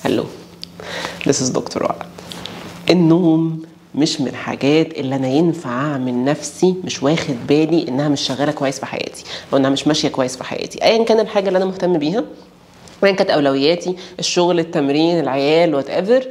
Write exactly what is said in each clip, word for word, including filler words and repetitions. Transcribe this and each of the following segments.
هلو This is دكتور وعد. النوم مش من الحاجات اللي انا ينفع اعمل نفسي مش واخد بالي انها مش شغاله كويس في حياتي او انها مش ماشيه كويس في حياتي، ايا كان الحاجه اللي انا مهتم بيها، ايا كانت اولوياتي، الشغل، التمرين، العيال، وات ايفر.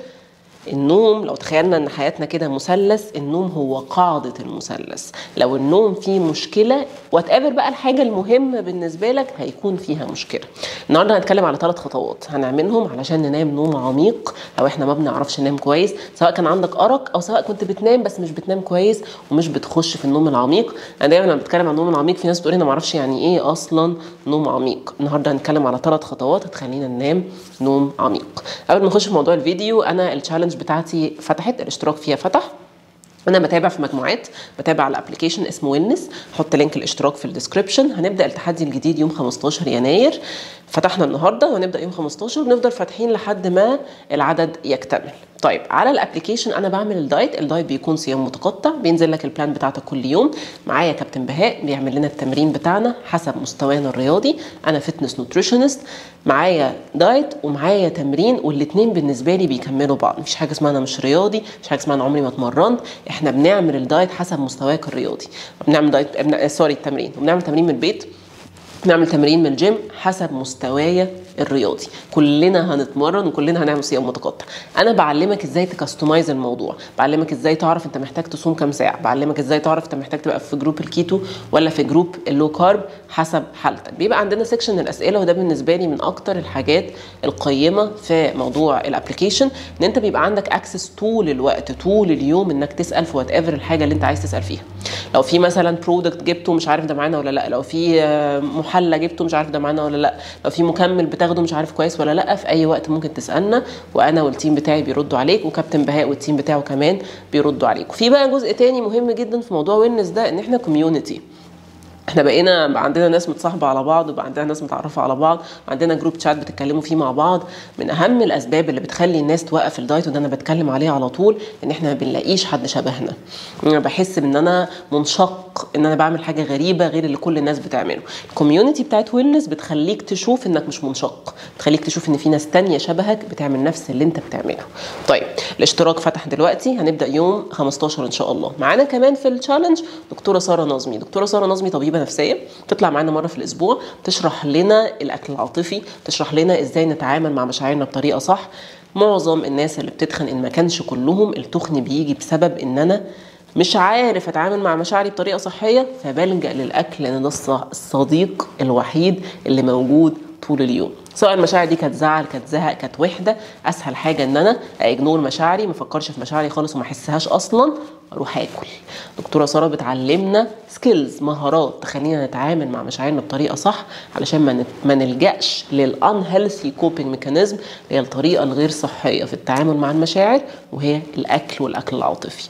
النوم لو تخيلنا ان حياتنا كده مثلث، النوم هو قاعدة المثلث. لو النوم فيه مشكلة وات ايفر بقى الحاجة المهمة بالنسبة لك هيكون فيها مشكلة. النهارده هنتكلم على ثلاث خطوات هنعملهم علشان ننام نوم عميق لو احنا ما بنعرفش ننام كويس، سواء كان عندك أرق او سواء كنت بتنام بس مش بتنام كويس ومش بتخش في النوم العميق. انا دايما لما بتكلم عن النوم العميق في ناس بتقول انا ما اعرفش يعني ايه اصلا نوم عميق. النهارده هنتكلم على ثلاث خطوات هتخلينا ننام نوم عميق. قبل ما نخش في موضوع الفيديو، انا التشالنج بتاعتي فتحت، الاشتراك فيها فتح. انا بتابع في مجموعات، بتابع على ابلكيشن اسمه ويلنس، هحط لينك الاشتراك في الديسكربشن. هنبدا التحدي الجديد يوم خمستاشر يناير، فتحنا النهارده وهنبدا يوم خمستاشر ونفضل فاتحين لحد ما العدد يكتمل. طيب على الابلكيشن انا بعمل الدايت، الدايت بيكون صيام متقطع، بينزل لك البلان بتاعتك كل يوم. معايا كابتن بهاء بيعمل لنا التمرين بتاعنا حسب مستوانا الرياضي، انا فتنس نوتريشنست، معايا دايت ومعايا تمرين، والاثنين بالنسبه لي بيكملوا بعض. مفيش حاجه اسمها انا مش رياضي، مفيش حاجه اسمها انا عمري ما اتمرنت، احنا بنعمل الدايت حسب مستواك الرياضي. بنعمل دايت بن... سوري التمرين، وبنعمل تمرين من البيت، بنعمل تمرين من الجيم حسب مستوايا الرياضي. كلنا هنتمرن وكلنا هنعمل صيام متقطع. انا بعلمك ازاي تكستمايز الموضوع، بعلمك ازاي تعرف انت محتاج تصوم كام ساعه، بعلمك ازاي تعرف انت محتاج تبقى في جروب الكيتو ولا في جروب اللو كارب حسب حالتك. بيبقى عندنا سيكشن الاسئله، وده بالنسبه لي من اكتر الحاجات القيمه في موضوع الابلكيشن، ان انت بيبقى عندك اكسس طول الوقت طول اليوم انك تسال في وات ايفر الحاجه اللي انت عايز تسال فيها. لو في مثلا برودكت جبته مش عارف ده معانا ولا لا، لو في محلى جبته مش عارف ده معانا ولا لا، لو في مكمل بتاخده مش عارف كويس ولا لا، في اي وقت ممكن تسالنا وانا والتيم بتاعي بيردوا عليك، وكابتن بهاء والتيم بتاعه كمان بيردوا عليك. وفي بقى جزء تاني مهم جدا في موضوع ويلنس ده، ان احنا كوميونتي. احنا بقينا بقى عندنا ناس متصاحبه على بعض، وبقى عندنا ناس متعرفه على بعض، عندنا جروب شات بتتكلموا فيه مع بعض. من اهم الاسباب اللي بتخلي الناس توقف الدايت، وده انا بتكلم عليه على طول، ان احنا ما بنلاقيش حد شبهنا. انا بحس ان انا منشق، ان انا بعمل حاجه غريبه غير اللي كل الناس بتعمله. الكوميونتي بتاعت ويلنس بتخليك تشوف انك مش منشق، بتخليك تشوف ان في ناس تانية شبهك بتعمل نفس اللي انت بتعمله. طيب الاشتراك فتح دلوقتي، هنبدا يوم خمستاشر ان شاء الله. معانا كمان في التشالنج دكتوره ساره نظمي. دكتوره ساره نظمي طبيبه نفسيه، بتطلع معانا مره في الاسبوع تشرح لنا الاكل العاطفي، تشرح لنا ازاي نتعامل مع مشاعرنا بطريقه صح. معظم الناس اللي بتتخن، ان ما كانش كلهم، التخن بيجي بسبب ان انا مش عارف اتعامل مع مشاعري بطريقه صحيه، فبلجأ للاكل لان ده الصديق الوحيد اللي موجود طول اليوم. سواء المشاعر دي كانت زعل، كانت زهق، كانت وحده، اسهل حاجه ان انا اجنور مشاعري، ما افكرش في مشاعري خالص وما احسهاش اصلا، اروح اكل. دكتوره ساره بتعلمنا سكيلز، مهارات تخلينا نتعامل مع مشاعرنا بطريقه صح، علشان ما ما نلجاش للان هيلثي كوبينج ميكانيزم، اللي هي الطريقه الغير صحيه في التعامل مع المشاعر، وهي الاكل والاكل العاطفي.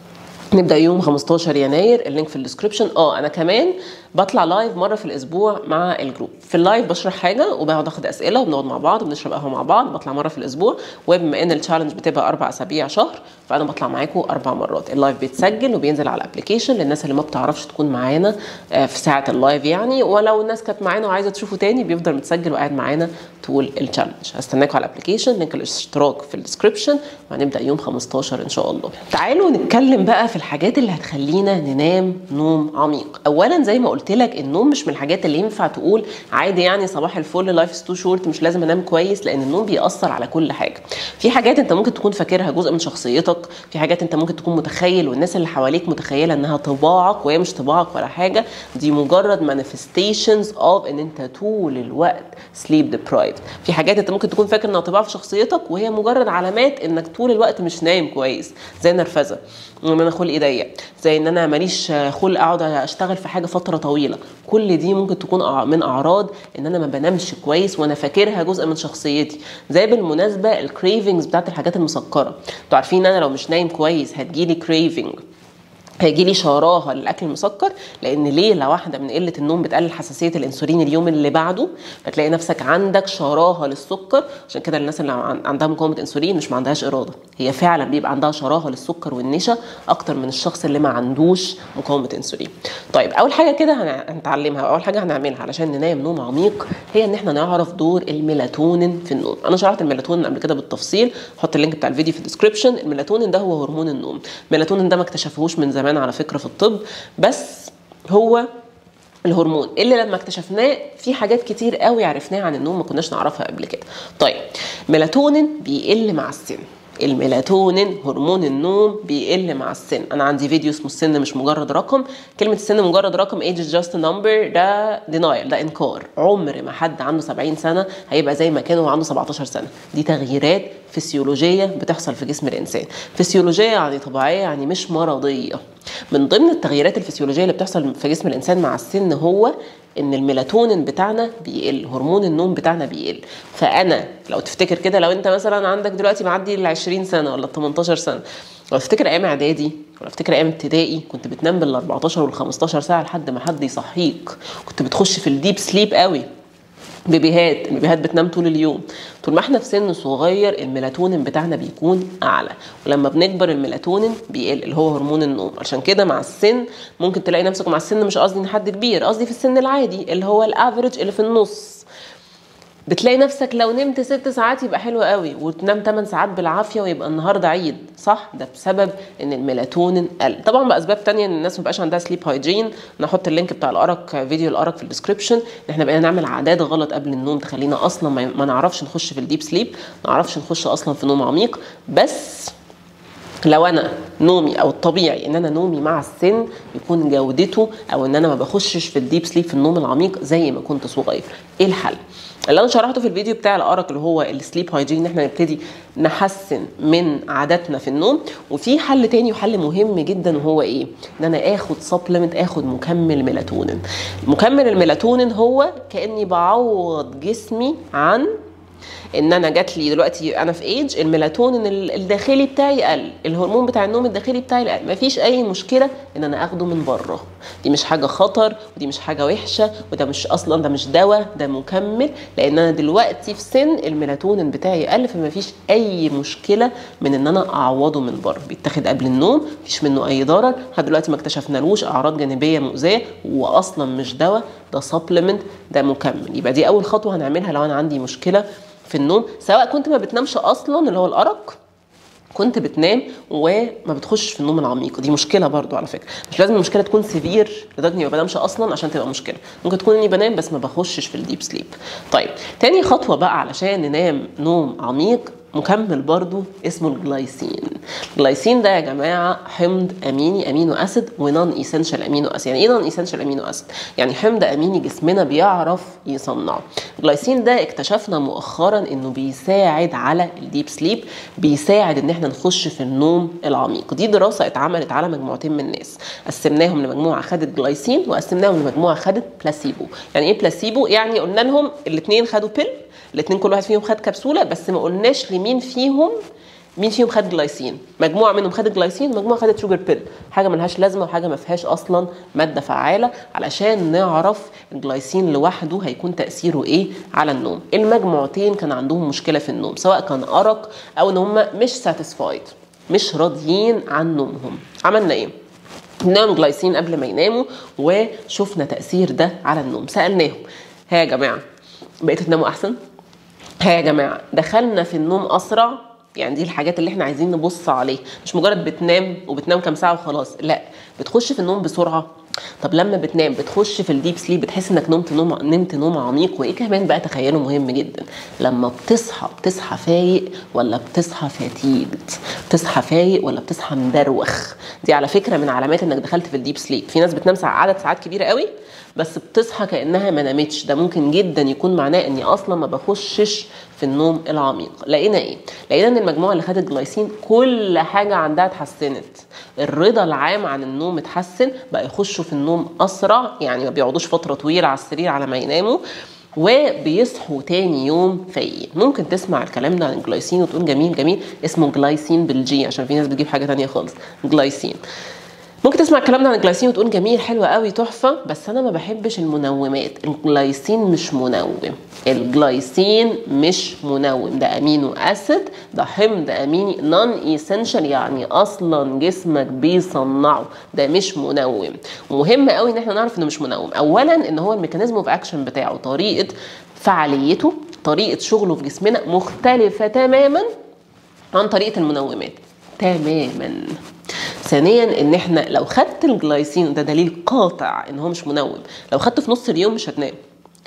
نبدا يوم خمستاشر يناير، اللينك في الديسكربشن. اه انا كمان بطلع لايف مره في الاسبوع مع الجروب. في اللايف بشرح حاجه وبقعد اخد اسئله وبنقعد مع بعض وبنشرب قهوه مع بعض. بطلع مره في الاسبوع، وبما ان التشالنج بتبقى اربع اسابيع شهر، فانا بطلع معاكم اربع مرات. اللايف بيتسجل وبينزل على الابلكيشن للناس اللي ما بتعرفش تكون معانا في ساعه اللايف يعني، ولو الناس كانت معانا وعايزه تشوفه تاني بيفضل متسجل وقاعد معانا طول التشالنج. هستناكم على الابلكيشن، لينك الاشتراك في الديسكربشن، وهنبدا يوم خمستاشر ان شاء الله. تعالوا نتكلم بقى في الحاجات اللي هتخلينا ننام نوم عميق. اولا زي ما قلت لك، النوم مش من الحاجات اللي ينفع تقول عادي يعني صباح الفل لايف از تو شورت مش لازم انام كويس، لان النوم بيأثر على كل حاجه. في حاجات انت ممكن تكون فاكرها جزء من شخصيتك، في حاجات انت ممكن تكون متخيل والناس اللي حواليك متخيله انها طباعك، وهي مش طباعك ولا حاجه، دي مجرد مانيفستيشنز اوف ان انت طول الوقت سليب ديبرايفد. في حاجات انت ممكن تكون فاكر انها طباع في شخصيتك وهي مجرد علامات انك طول الوقت مش نايم كويس، زي النرفزه، ان انا خلقي ضيق، زي ان انا ماليش خلق اقعد اشتغل في حاجه فتره طويله. كل دي ممكن تكون من اعراض ان انا ما بنامش كويس وانا فاكرها جزء من شخصيتي. زي بالمناسبه الكريفنجز بتاعت الحاجات المسكره، انتوا عارفين ان انا لو مش نايم كويس هتجيلي كريفنج هيجي لي شراهه للاكل المسكر، لان ليله واحده من قله النوم بتقلل حساسيه الانسولين اليوم اللي بعده، فتلاقي نفسك عندك شراهه للسكر. عشان كده الناس اللي عندها مقاومه انسولين مش ما عندهاش اراده، هي فعلا بيبقى عندها شراهه للسكر والنشا اكتر من الشخص اللي ما عندوش مقاومه انسولين. طيب اول حاجه كده هنتعلمها، اول حاجه هنعملها علشان ننام نوم عميق، هي ان احنا نعرف دور الميلاتونين في النوم. انا شرحت الميلاتونين قبل كده بالتفصيل، هحط اللينك بتاع الفيديو في الديسكربشن. الميلاتونين ده هو هرمون النوم. الميلاتونين ده ما اكتشفوهوش من زمان على فكره في الطب، بس هو الهرمون اللي لما اكتشفناه في حاجات كتير قوي عرفناها عن النوم ما كناش نعرفها قبل كده. طيب ميلاتونين بيقل مع السن. الميلاتونين هرمون النوم بيقل مع السن. انا عندي فيديو اسمه السن مش مجرد رقم. كلمه السن مجرد رقم age is just a number، ده denial، ده انكار. عمر ما حد عنده سبعين سنه هيبقى زي ما كان وهو عنده سبعتاشر سنه. دي تغييرات فسيولوجيه بتحصل في جسم الانسان. فسيولوجيه يعني طبيعيه، يعني مش مرضيه. من ضمن التغييرات الفسيولوجيه اللي بتحصل في جسم الانسان مع السن هو ان الميلاتونين بتاعنا بيقل، هرمون النوم بتاعنا بيقل. فانا لو تفتكر كده، لو انت مثلا عندك دلوقتي معدي ال عشرين سنه ولا ال تمنتاشر سنه، لو تفتكر ايام اعدادي ولا تفتكر ايام ابتدائي، كنت بتنام بال اربعتاشر وال خمستاشر ساعه لحد ما حد يصحيك، كنت بتخش في الديب سليب قوي. بيبيهات البيبيهات بتنام طول اليوم. طول ما احنا في سن صغير الميلاتونين بتاعنا بيكون اعلى، ولما بنكبر الميلاتونين بيقل اللي هو هرمون النوم. عشان كده مع السن ممكن تلاقي نفسك، مع السن مش قصدي ان حد كبير، قصدي في السن العادي اللي هو الافريج اللي في النص، بتلاقي نفسك لو نمت ست ساعات يبقى حلو قوي، وتنام تمن ساعات بالعافيه ويبقى النهارده عيد، صح؟ ده بسبب ان الميلاتونين قل. طبعا باسباب تانية ان الناس ما بقاش عندها سليب هايجين. نحط اللينك بتاع الارق، فيديو الارق في الديسكربشن. احنا بقينا نعمل عادات غلط قبل النوم تخلينا اصلا ما نعرفش نخش في الديب سليب، ما نعرفش نخش اصلا في نوم عميق. بس لو انا نومي او الطبيعي ان انا نومي مع السن يكون جودته، او ان انا ما بخشش في الديب سليب في النوم العميق زي ما كنت صغير. ايه الحل؟ اللي انا شرحته في الفيديو بتاع الارق اللي هو السليب هايجين، ان احنا نبتدي نحسن من عاداتنا في النوم. وفي حل تاني وحل مهم جدا، وهو ايه؟ ان انا اخد سبلمنت، اخد مكمل ميلاتونين. مكمل الميلاتونين هو كاني بعوض جسمي عن ان انا جات لي دلوقتي انا في ايج الميلاتونين الداخلي بتاعي قل، الهرمون بتاع النوم الداخلي بتاعي قل، مفيش اي مشكله ان انا اخده من بره. دي مش حاجه خطر، ودي مش حاجه وحشه، وده مش اصلا ده مش دواء، ده مكمل. لان انا دلوقتي في سن الميلاتونين بتاعي قل، فمفيش اي مشكله من ان انا اعوضه من بره. بيتاخد قبل النوم، مفيش منه اي ضرر، لحد دلوقتي ما اكتشفنالوش اعراض جانبيه مؤذيه، واصلا مش دواء، ده سبلمنت، ده مكمل. يبقى دي اول خطوه هنعملها لو انا عندي مشكله في النوم، سواء كنت ما بتنامش اصلا اللي هو الارق، كنت بتنام وما بتخش في النوم العميق. دي مشكله برضو على فكره. مش لازم المشكله تكون سيفير لدرجه اني ما بنامش اصلا عشان تبقى مشكله، ممكن تكون اني بنام بس ما بخشش في الديب سليب. طيب تاني خطوه بقى علشان ننام نوم عميق، مكمل برضو اسمه الجلايسين. الجلايسين ده يا جماعه حمض اميني، امينو اسيد، ونون ايسنشال امينو اسيد. يعني ايه نون ايسنشال امينو اسيد؟ يعني حمض اميني جسمنا بيعرف يصنعه. الجلايسين ده اكتشفنا مؤخرا انه بيساعد على الديب سليب، بيساعد ان احنا نخش في النوم العميق. دي دراسه اتعملت على مجموعتين من الناس، قسمناهم لمجموعه خدت جلايسين وقسمناهم لمجموعه خدت بلاسيبو. يعني ايه بلاسيبو؟ يعني قلنا لهم الاثنين خدوا بيل، الاثنين كل واحد فيهم خد كبسوله، بس ما قلناش لمين فيهم مين فيهم خد جلايسين. مجموعه منهم خدت جلايسين ومجموعه خدت شوجر بيل، حاجه ملهاش لازمه وحاجه ما فيهاش اصلا ماده فعاله، علشان نعرف الجلايسين لوحده هيكون تاثيره ايه على النوم. المجموعتين كان عندهم مشكله في النوم، سواء كان ارق او ان هم مش ساتيسفايد، مش راضيين عن نومهم. عملنا ايه؟ نام جلايسين قبل ما يناموا وشفنا تاثير ده على النوم. سالناهم ها يا جماعه بقيتوا تناموا احسن؟ ها يا جماعه دخلنا في النوم اسرع؟ يعني دي الحاجات اللي احنا عايزين نبص عليه، مش مجرد بتنام وبتنام كام ساعه وخلاص، لا، بتخش في النوم بسرعه. طب لما بتنام بتخش في الديب سليب، بتحس انك نمت نوم نمت نوم عميق. وايه كمان بقى تخيلوا مهم جدا، لما بتصحى بتصحى فايق ولا بتصحى فاتيجد؟ بتصحى فايق ولا بتصحى مدروخ؟ دي على فكره من علامات انك دخلت في الديب سليب. في ناس بتنام ساعة عدد ساعات كبيره قوي بس بتصحى كانها ما نامتش، ده ممكن جدا يكون معناه اني اصلا ما بخشش في النوم العميق. لقينا ايه؟ لقينا ان المجموعه اللي خدت جلايسين كل حاجه عندها اتحسنت، الرضا العام عن النوم اتحسن، بقى يخشوا في النوم اسرع، يعني ما بيقعدوش فتره طويله على السرير على ما يناموا، وبيصحوا تاني يوم فايقين. ممكن تسمع الكلام ده عن الجلايسين وتقول جميل جميل، اسمه جلايسين بالجي عشان في ناس بتجيب حاجه تانية خالص. جلايسين ممكن تسمع الكلام ده عن الجلايسين وتقول جميل حلو قوي تحفه، بس انا ما بحبش المنومات. الجلايسين مش منوم، الجلايسين مش منوم، ده امينو اسيد، ده حمض اميني نون ايسنشال، يعني اصلا جسمك بيصنعه، ده مش منوم. ومهم قوي ان احنا نعرف انه مش منوم. اولا ان هو الميكانيزم اوف اكشن بتاعه، طريقه فعاليته، طريقه شغله في جسمنا مختلفه تماما عن طريقه المنومات تماما. ثانيا ان احنا لو خدت الجلايسين، ده دليل قاطع ان هو مش منوم، لو خدته في نص اليوم مش هتنام.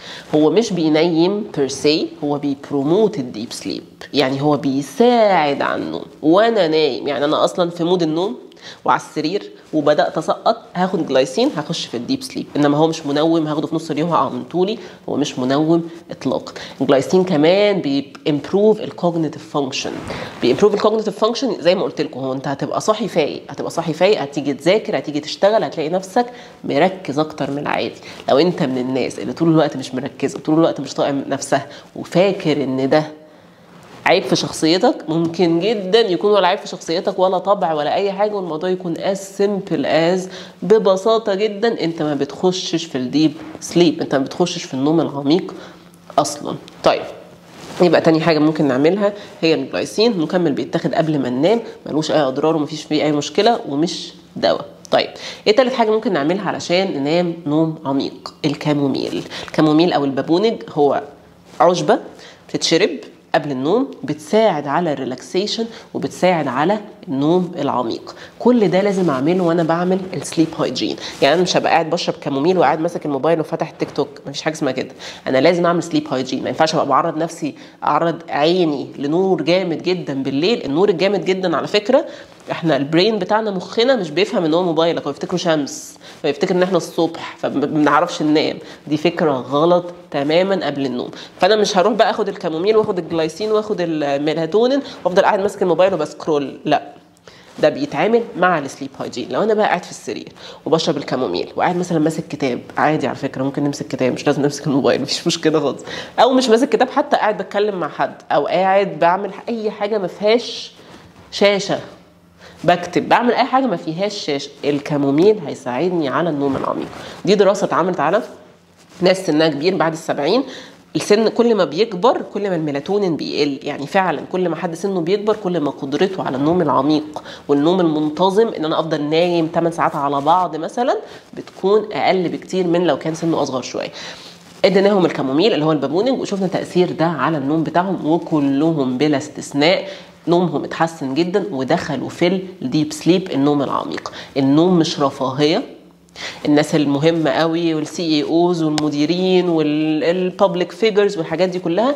هو مش بينيم بيرسي، هو بيبروموت الديب سليب، يعني هو بيساعد على النوم وانا نايم. يعني انا اصلا في مود النوم وعلى السرير وبدات اسقط، هاخد جلايسين هخش في الديب سليب. انما هو مش منوم، هاخده في نص اليوم هقع من طولي، هو مش منوم اطلاقا. الجلايسين كمان بيمبروف الكوجنيتيف فانكشن، بيمبروف الكوجنيتيف فانكشن زي ما قلت لكم. هو انت هتبقى صاحي فايق، هتبقى صاحي فايق، هتيجي تذاكر، هتيجي تشتغل، هتلاقي نفسك مركز اكتر من العادي. لو انت من الناس اللي طول الوقت مش مركزه، طول الوقت مش طايقه نفسها، وفاكر ان ده عيب في شخصيتك، ممكن جدا يكون ولا عيب في شخصيتك ولا طبع ولا اي حاجه، والموضوع يكون as simple as ببساطه جدا انت ما بتخشش في الديب سليب، انت ما بتخشش في النوم العميق اصلا. طيب يبقى تاني حاجه ممكن نعملها هي الجلايسين. مكمل بيتاخد قبل ما ننام، ملوش اي اضرار ومفيش فيه اي مشكله ومش دواء. طيب ايه تالت حاجه ممكن نعملها علشان ننام نوم عميق؟ الكاموميل. الكاموميل او البابونج هو عشبه بتتشرب قبل النوم، بتساعد على الريلاكسيشن وبتساعد على النوم العميق. كل ده لازم اعمله وانا بعمل السليب هايجين. يعني انا مش هبقى قاعد بشرب كاموميل وقاعد ماسك الموبايل وفاتح التيك توك، مفيش حاجه اسمها كده. انا لازم اعمل سليب هايجين، ما ينفعش ابقى بعرض نفسي، اعرض عيني لنور جامد جدا بالليل. النور الجامد جدا على فكره، احنا البرين بتاعنا مخنا مش بيفهم ان هو موبايلك، هو يفتكره شمس، فيفتكر ان احنا الصبح فما بنعرفش ننام. دي فكره غلط تماما قبل النوم. فانا مش هروح بقى اخد الكاموميل واخد الجلايسين واخد الميلاتونين وافضل قاعد ماسك الموبايل وبسكرول، لا، ده بيتعامل مع السليب هايجين. لو انا بقى قاعد في السرير وبشرب الكاموميل وقاعد مثلا ماسك كتاب، عادي على فكره ممكن نمسك كتاب، مش لازم نمسك الموبايل، مفيش مشكله خالص. او مش ماسك كتاب حتى، قاعد بتكلم مع حد او قاعد بعمل اي حاجه ما فيهاش شاشه، بكتب، بعمل اي حاجه ما فيهاش شاشه، الكاموميل هيساعدني على النوم العميق. دي دراسه اتعملت على ناس سنها كبير بعد السبعين. السن كل ما بيكبر كل ما الميلاتونين بيقل، يعني فعلا كل ما حد سنه بيكبر كل ما قدرته على النوم العميق والنوم المنتظم، ان انا افضل نايم ثمان ساعات على بعض مثلا، بتكون اقل بكتير من لو كان سنه اصغر شويه. اديناهم الكاموميل اللي هو البابونج وشفنا تاثير ده على النوم بتاعهم، وكلهم بلا استثناء نومهم اتحسن جدا ودخلوا في الديب سليب، النوم العميق. النوم مش رفاهيه. الناس المهمه قوي والسي اي اوز والمديرين والبابليك فيجرز والحاجات دي كلها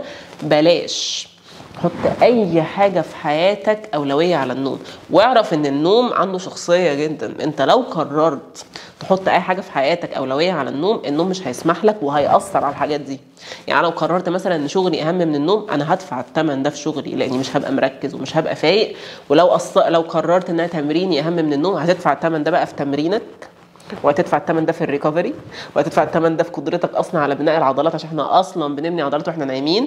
بلاش. حط اي حاجه في حياتك اولويه على النوم، واعرف ان النوم عنده شخصيه جدا. انت لو قررت تحط اي حاجه في حياتك اولويه على النوم، النوم مش هيسمح لك وهيأثر على الحاجات دي. يعني لو قررت مثلا ان شغلي اهم من النوم، انا هدفع الثمن ده في شغلي لاني مش هبقى مركز ومش هبقى فايق. ولو أص... لو قررت ان تمريني اهم من النوم، هتدفع الثمن ده بقى في تمرينك، وهتدفع الثمن ده في الريكفري، وهتدفع الثمن ده في قدرتك اصلا على بناء العضلات، عشان احنا اصلا بنبني عضلات واحنا نايمين.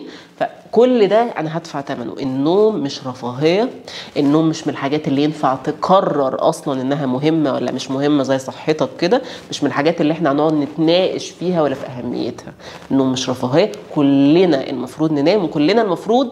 فكل ده انا هدفع ثمنه. النوم مش رفاهيه، النوم مش من الحاجات اللي ينفع تقرر اصلا انها مهمه ولا مش مهمه زي صحتك كده، مش من الحاجات اللي احنا هنقعد نتناقش فيها ولا في اهميتها. النوم مش رفاهيه، كلنا المفروض ننام، وكلنا المفروض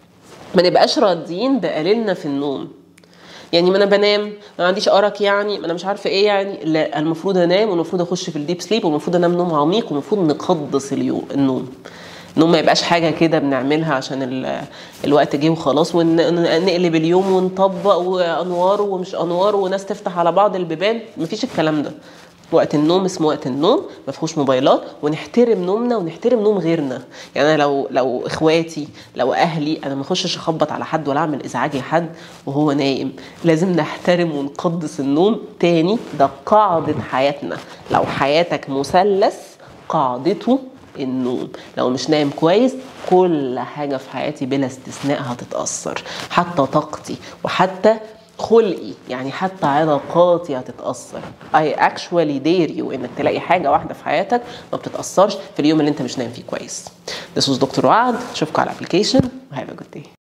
ما نبقاش راضيين بقليلنا في النوم. يعني ما انا بنام، ما عنديش ارق، يعني ما انا مش عارفه ايه، يعني لا، المفروض انام والمفروض اخش في الديب سليب والمفروض انام نوم عميق والمفروض نقدس اليوم النوم. النوم ما يبقاش حاجه كده بنعملها عشان الوقت جه وخلاص، ونقلب اليوم ونطبق وانوار ومش انوار وناس تفتح على بعض البيبان، مفيش الكلام ده. وقت النوم اسمه وقت النوم، ما فيهوش موبايلات، ونحترم نومنا ونحترم نوم غيرنا. يعني انا لو لو اخواتي، لو اهلي، انا ما اخشش اخبط على حد ولا اعمل ازعاج لحد وهو نايم. لازم نحترم ونقدس النوم. تاني، ده قاعده حياتنا. لو حياتك مثلث قاعدته النوم. لو مش نايم كويس كل حاجه في حياتي بلا استثناء هتتاثر، حتى طاقتي وحتى خلقي، يعني حتى علاقاتي هتتأثر. I actually dare you انك تلاقي حاجة واحدة في حياتك ما بتتأثرش في اليوم اللي انت مش نايم فيه كويس. This was دكتور وعد. اشوفكم على الابليكيشن. Have a good day.